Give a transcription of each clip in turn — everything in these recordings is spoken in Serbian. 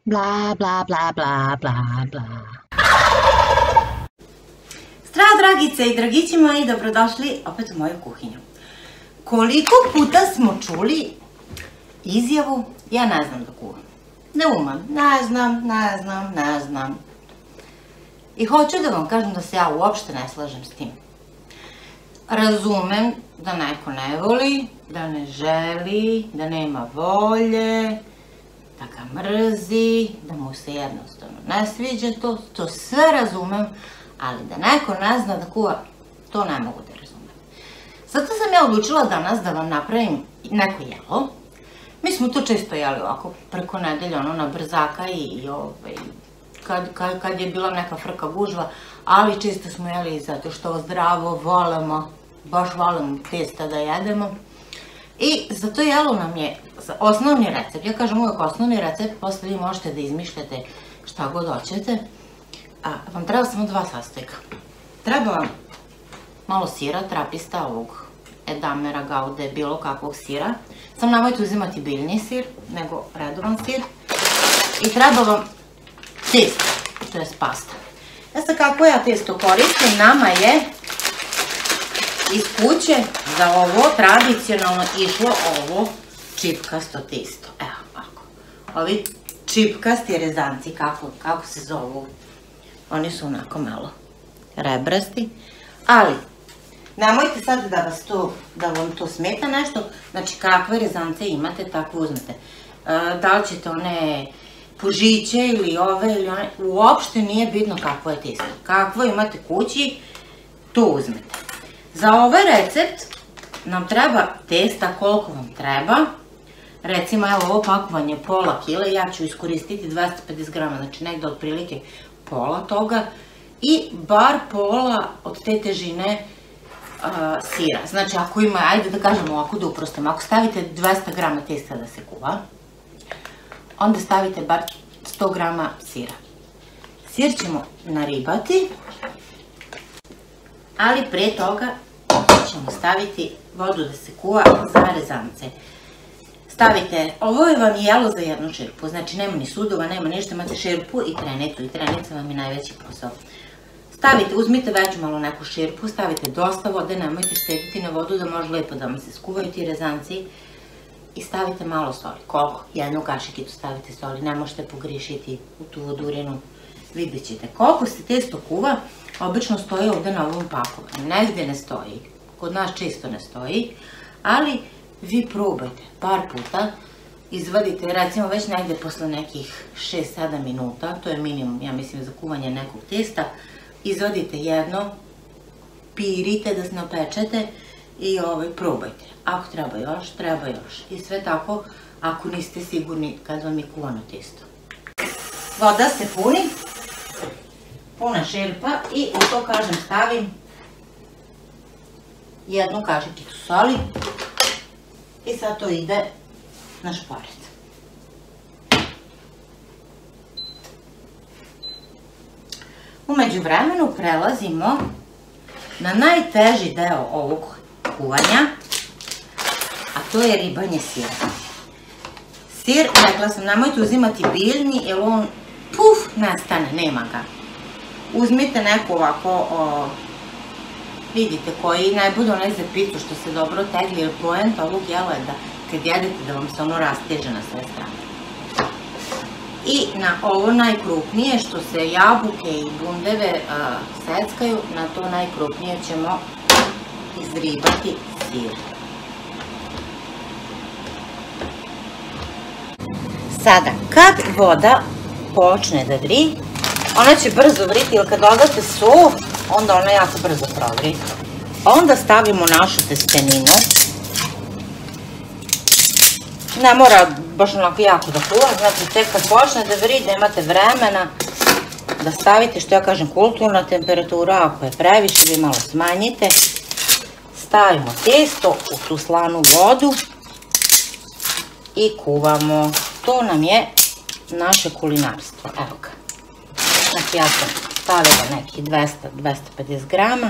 Bla, bla, bla, bla, bla, bla. Zdravo, dragice i dragići moji, dobrodošli opet u moju kuhinju. Koliko puta smo čuli izjavu, ja ne znam da kuvam. Ne umem, ne znam. I hoću da vam kažem da se ja uopšte ne slažem s tim. Razumem da neko ne voli, da ne želi, da nema volje, da ga mrzi, da mu se jednostavno ne sviđa to sve razumem, ali da neko ne zna da kuva, to ne mogu da razumem. Zato sam ja odlučila danas da vam napravim neko jelo. Mi smo to često jeli ovako preko nedelje, ono na brzaka i kad je bila neka frka gužva, ali često smo jeli zato što zdravo volimo, baš volimo testa da jedemo. I za to jelo nam je osnovni recept, ja kažem uvijek osnovni recept, posle vi možete da izmišljate šta god hoćete. Vam treba samo 2 sastojka. Treba vam malo sira, trapista, ovog edamera, gaude, bilo kakvog sira. Samo nemojte uzimati biljni sir, nego redovan sir. I treba vam testo, to je pasta. Sad kako ja testo koristim, nama je iz kuće za ovo tradicionalno išlo ovo čipkasto testo. Evo ovako. Ovi čipkasti rezanci, kako se zovu, oni su onako malo rebrasti, ali nemojte sad da vam to smeta nešto, znači kakve rezance imate, tako uzmete. Da li ćete one pužiće ili ove ili one, uopšte nije bitno kakvo je testo. Kakvo imate kući, to uzmete. Za ovaj recept nam treba testa koliko vam treba. Recimo, evo ovo pakovanje pola kile, ja ću iskoristiti 250 grama, znači negde otprilike pola toga i bar pola od te težine sira. Znači, ako ima, ajde da kažemo ovako da uprostim, ako stavite 200 grama testa da se kuva, onda stavite bar 100 grama sira. Sir ćemo naribati, ali pre toga ćemo staviti vodu da se kuva za rezance. Stavite, ovo je vam jelo za jednu šerpu, znači nema ni sudova, nema ništa, imate šerpu i trenicu i trenica vam je najveći posao. Stavite, uzmite veću malo neku šerpu, stavite dosta vode, nemojte štediti na vodu da može lepo da vam se skuvaju ti rezanci i stavite malo soli. Koliko? Jednu kašikicu stavite soli, ne možete pogriješiti u tu vodurinu, vidjet ćete. Koliko se testo kuva, obično stoji ovde na ovom pakovanju, negde ne stoji, kod nas često ne stoji, ali vi probajte par puta, izvadite, recimo već negde posle nekih 6-7 minuta, to je minimum, ja mislim, za kuvanje nekog testa, izvadite jedno, pirite da se napečete i probajte. Ako treba još, treba još. I sve tako, ako niste sigurni kad vam je kuvano testo. Voda se puni, puna šerpa i u to, kažem, stavim jednu kašikicu soli i sad to ide na šporet. Umeđu vremenu prelazimo na najteži deo ovog kuvanja, a to je ribanje sira. Sir, rekla sam, nemojte uzimati biljni, jer on, puf, nestane, nema ga. Uzmite neku ovako, vidite, koji ne bude onaj za picu što se dobro tegli, jer poenta ovog jela je da kad jedete da vam se ono rasteže na sve strane. I na ovo najkrupnije, što se jabuke i bundeve seckaju, na to najkrupnije ćemo izribati sir. Sada, kad voda počne da vri, ona će brzo vriti, jer kad dodate so, onda ona jako brzo provri. Onda stavimo našu testeninu. Ne mora baš onako jako da kuva, znači tek kad počne da vri, da imate vremena da stavite, što ja kažem, kulturna temperatura, ako je previše, vi malo smanjite. Stavimo testo u tu slanu vodu i kuvamo. To nam je naše kulinarstvo, evo ga. Znači ja sam stavila nekih 200-250 grama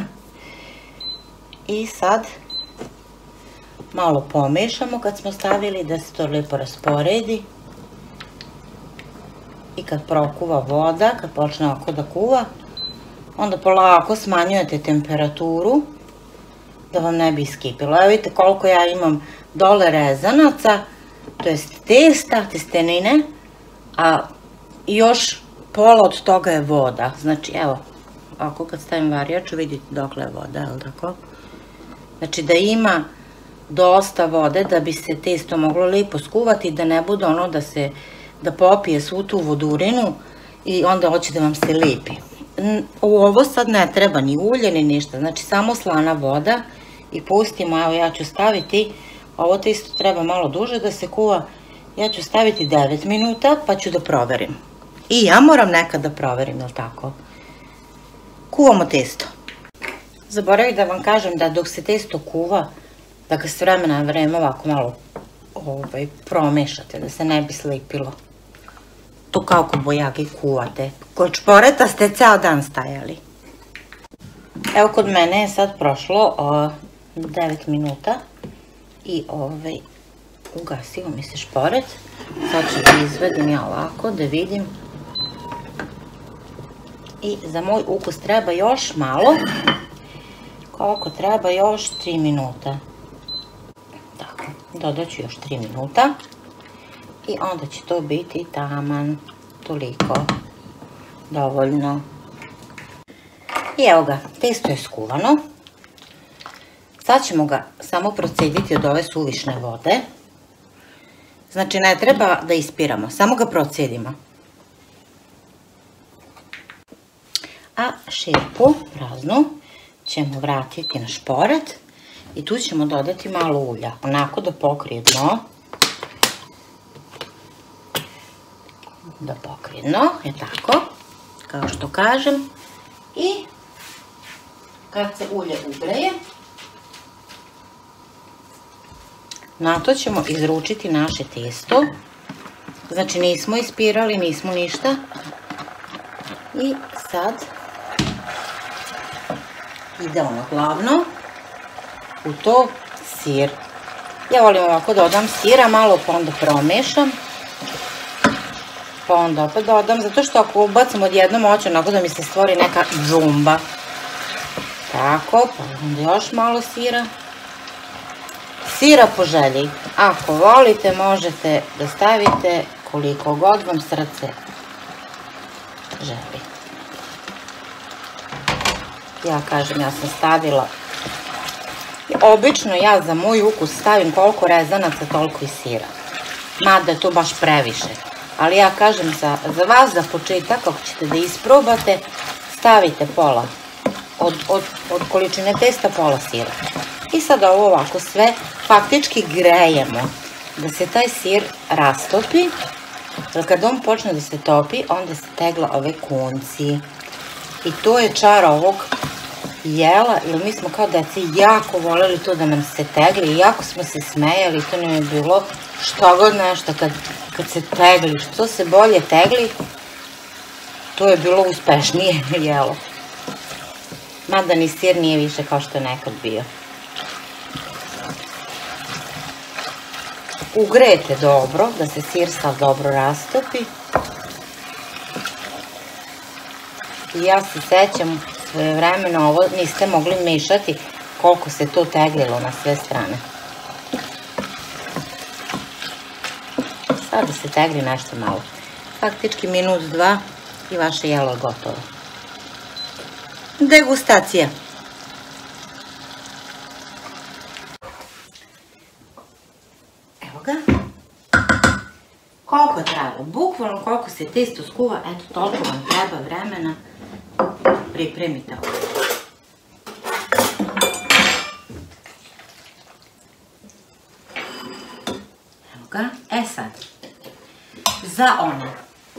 i sad malo pomešamo kad smo stavili da se to lepo rasporedi. i kad prokuva voda, kad počne ovako da kuva, onda polako smanjujete temperaturu da vam ne bi iskipilo. Evo vidite koliko ja imam dole rezanaca, to jest testa, testenine, a još pola od toga je voda. Znači, evo, ovako kad stavim varjaču, vidite dokle je voda, je li tako? Znači da ima dosta vode da bi se testo moglo lijepo skuvati, da ne bude ono da popije svu tu vodurinu i onda hoće da vam se lijepi. U ovo sad ne treba ni ulje ni ništa, znači samo slana voda i pustimo, evo ja ću staviti, ovo testo treba malo duže da se kuva, ja ću staviti 9 minuta pa ću da proverim. I ja moram nekad da proverim, jel tako? Kuvamo testo. Zaboravim da vam kažem da dok se testo kuva, da ga s vremena na vreme ovako malo promešate, da se ne bi slipilo. To kao kod bojagi kuvate. Kod šporeta ste ceo dan stajali. Evo kod mene je sad prošlo 9 minuta i ugasio mi se šporet. Sad ću da izvedim ja ovako, da vidim. I za moj ukus treba još malo. Koliko treba? Još 3 minuta. Tako, dodat ću još 3 minuta. I onda će to biti taman, toliko, dovoljno. I evo ga, testo je skuvano. Sad ćemo ga samo procediti od ove suvišne vode. Znači ne treba da ispiramo, samo ga procedimo. A šerpu praznu ćemo vratiti na šporet i tu ćemo dodati malo ulja, onako da pokrije dno. Da pokrije dno, je tako, kao što kažem. I kad se ulje ugreje, na to ćemo izručiti naše testo. Znači nismo ispirali, nismo ništa. I sad ide ono glavno, u to sir. Ja volim ovako dodam sira, malo pa onda promešam. Pa onda opet dodam, zato što ako ubacam odjednom hoću onako da mi se stvori neka džumba. Tako, pa onda još malo sira. Sira po želji. Ako volite možete da stavite koliko god vam srce želi. Ja kažem, ja sam stavila, obično ja za moj ukus stavim koliko rezanaca, toliko i sira. Mada je to baš previše. Ali ja kažem za vas, za početak, ako ćete da isprobate, stavite pola, od količine testa pola sira. I sad ovo ovako sve faktički grejemo, da se taj sir rastopi, jer kad on počne da se topi, onda se tegla ove kunci. I to je čar ovog jela, jer mi smo kao deci jako voljeli to da nam se tegli i jako smo se smejali, to nam je bilo što god nešto kad se tegli, što se bolje tegli, to je bilo uspešnije jelo. Mada ni sir nije više kao što je nekad bio. Ugrejete dobro, da se sir sad dobro rastopi. I ja se sećam svojevremeno, ovo niste mogli mešati koliko se to teglilo na sve strane. Sada se tegli nešto malo. Faktički minut, dva i vaše jelo je gotovo. Degustacija. Evo ga. Koliko treba? Bukvalno koliko se testo skuva, eto toliko vam treba vremena. Pripremite ovo. Evo ga. E sad, za one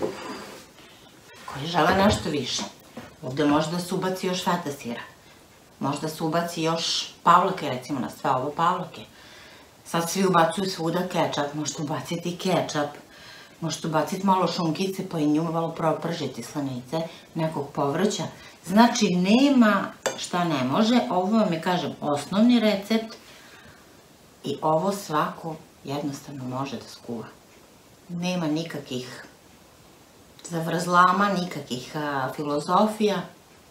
koji žele nešto više, ovdje može da se ubaci još feta sira, može da se ubaci još pavlake, recimo na sve ovo pavlake. Sad svi ubacuju svuda kečap, možete ubaciti kečap, možete ubaciti malo šunkice pa i nju malo propržiti slanice, nekog povrća. Znači nema šta ne može, ovo vam je, kažem, osnovni recept i ovo svako jednostavno može da skuva. Nema nikakih zavrzlama, nikakvih filozofija.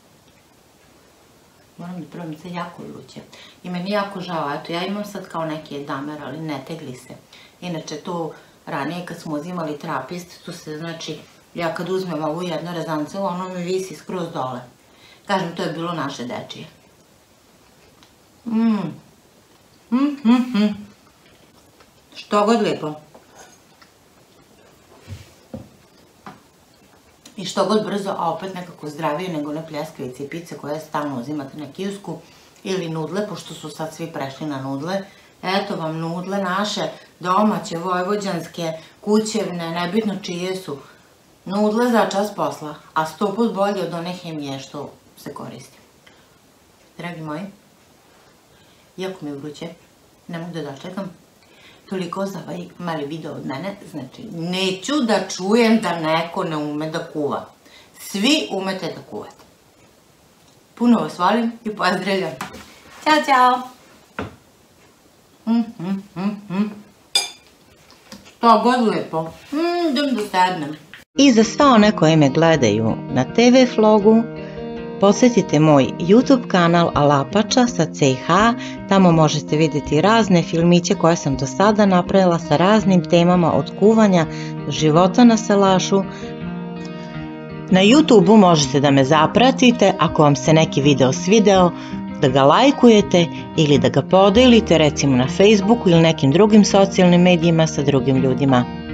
Moram da probam, sad jako vruće. I meni jako žao, eto, ja imam sad kao neki damer, ali ne tegli se. Inače, tu ranije kad smo uzimali trapist, tu se, znači, ja kad uzmem ovu jednu rezancu, ono mi visi skroz dole. Kažem, to je bilo naše dečije. Što god lijepo. I što god brzo, a opet nekako zdravije nego one pljeskavice i pice koje stalno uzimate na kiosku. Ili nudle, pošto su sad svi prešli na nudle. Eto vam nudle naše, domaće, vojvođanske, kućevne, nebitno čije su. Nudle za čas posla, a 100 put bolje od one hemije što se koristi. Dragi moji, jako mi je vruće, ne mogu da dočekam. Toliko za ovaj mali video od mene, znači neću da čujem da neko ne ume da kuva. Svi umete da kuvate. Puno vas volim i pozdravljam. Ćao, ćao! Što god lijepo. Idem da sednem. I za sva one koje me gledaju na TV vlogu, posjetite moj YouTube kanal Alapača sa CH, tamo možete vidjeti razne filmiće koje sam do sada napravila sa raznim temama od kuvanja do života na salašu. Na YouTube-u možete da me zapratite ako vam se neki video svideo, da ga lajkujete ili da ga podelite recimo na Facebooku ili nekim drugim socijalnim medijima sa drugim ljudima.